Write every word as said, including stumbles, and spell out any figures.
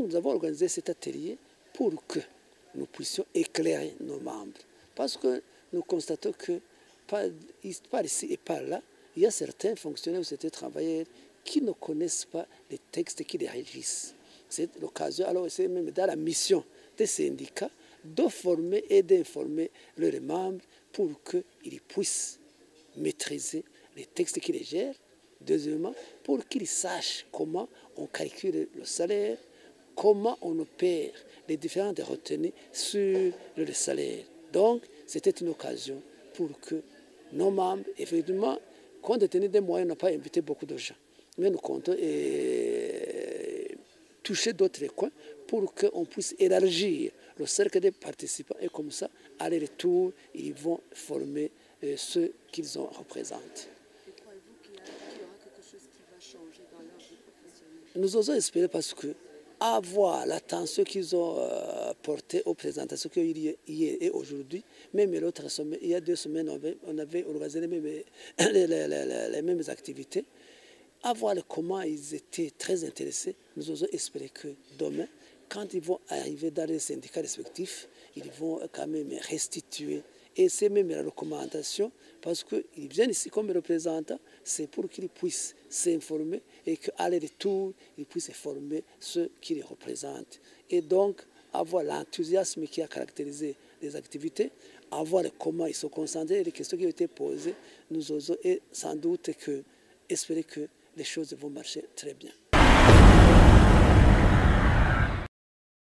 nous avons organisé cet atelier pour que nous puissions éclairer nos membres. Parce que nous constatons que par, par ici et par là, il y a certains fonctionnaires ou certains travailleurs qui ne connaissent pas les textes qui les régissent. C'est l'occasion, alors c'est même dans la mission des syndicats, de former et d'informer leurs membres pour qu'ils puissent maîtriser les textes qui les gèrent. Deuxièmement, pour qu'ils sachent comment on calcule le salaire, comment on opère les différentes retenues sur le salaire. Donc, c'était une occasion pour que nos membres, effectivement, compte tenu des moyens, n'ont pas invité beaucoup de gens. Mais nous comptons et toucher d'autres coins pour qu'on puisse élargir le cercle des participants et comme ça, à leur retour, ils vont former euh, ceux qu'ils ont représentés. Et croyez-vous qu'il y, qu'il y aura quelque chose qui va changer dans leur vie professionnelle? Nous osons espérer parce que avoir l'attention qu'ils ont euh, portée aux présentations qu'il y a hier et aujourd'hui, même l'autre semaine, il y a deux semaines, on avait, on avait organisé les mêmes, les, les, les, les mêmes activités. À voir comment ils étaient très intéressés, nous osons espérer que demain, quand ils vont arriver dans les syndicats respectifs, ils vont quand même restituer. Et c'est même la recommandation, parce qu'ils viennent ici comme représentants, c'est pour qu'ils puissent s'informer et qu'à leur retour, ils puissent former ceux qui les représentent. Et donc, avoir l'enthousiasme qui a caractérisé les activités, avoir comment ils sont concentrés, les questions qui ont été posées, nous osons et sans doute que, espérer que les choses vont marcher très bien.